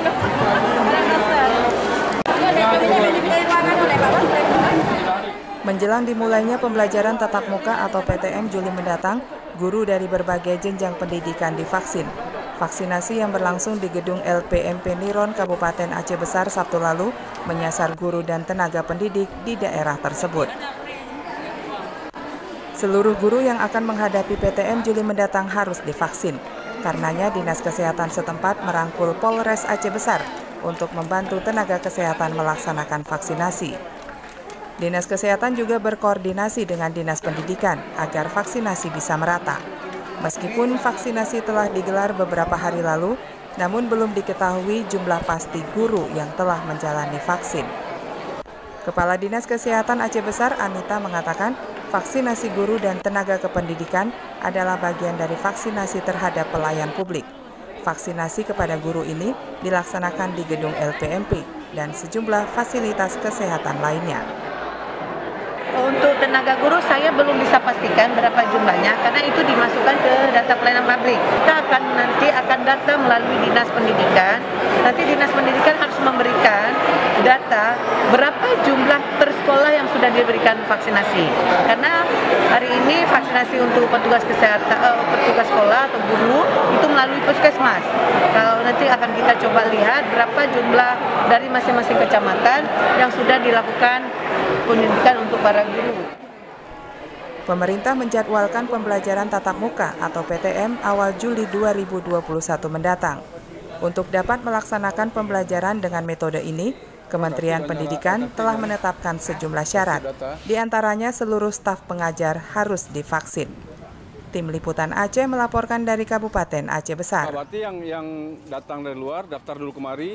Menjelang dimulainya pembelajaran tatap muka atau PTM Juli mendatang, guru dari berbagai jenjang pendidikan divaksin. Vaksinasi yang berlangsung di gedung LPMP Niron, Kabupaten Aceh Besar Sabtu lalu menyasar guru dan tenaga pendidik di daerah tersebut. Seluruh guru yang akan menghadapi PTM Juli mendatang harus divaksin. Karenanya Dinas Kesehatan setempat merangkul Polres Aceh Besar untuk membantu tenaga kesehatan melaksanakan vaksinasi. Dinas Kesehatan juga berkoordinasi dengan Dinas Pendidikan agar vaksinasi bisa merata. Meskipun vaksinasi telah digelar beberapa hari lalu, namun belum diketahui jumlah pasti guru yang telah menjalani vaksin. Kepala Dinas Kesehatan Aceh Besar Anita mengatakan, vaksinasi guru dan tenaga kependidikan adalah bagian dari vaksinasi terhadap pelayan publik. Vaksinasi kepada guru ini dilaksanakan di gedung LPMP dan sejumlah fasilitas kesehatan lainnya. Untuk tenaga guru saya belum bisa pastikan berapa jumlahnya karena itu dimasukkan ke data pelayanan publik. Kita akan data melalui Dinas Pendidikan. Nanti Dinas Pendidikan harus memberikan data berapa jumlah per sekolah yang sudah diberikan vaksinasi. Karena hari ini vaksinasi untuk petugas kesehatan, petugas sekolah atau guru itu melalui puskesmas. Kalau nanti akan kita coba lihat berapa jumlah dari masing-masing kecamatan yang sudah dilakukan pendidikan untuk para guru. Pemerintah menjadwalkan pembelajaran tatap muka atau PTM awal Juli 2021 mendatang. Untuk dapat melaksanakan pembelajaran dengan metode ini, Kementerian Pendidikan telah menetapkan sejumlah syarat, di antaranya seluruh staf pengajar harus divaksin. Tim Liputan Aceh melaporkan dari Kabupaten Aceh Besar. Berarti yang datang dari luar daftar dulu kemari.